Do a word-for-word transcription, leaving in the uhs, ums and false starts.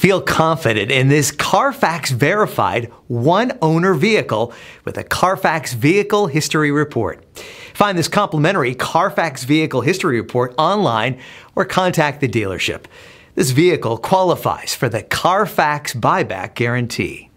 Feel confident in this Carfax verified one-owner vehicle with a Carfax Vehicle History Report. Find this complimentary Carfax Vehicle History Report online or contact the dealership. This vehicle qualifies for the Carfax Buyback Guarantee.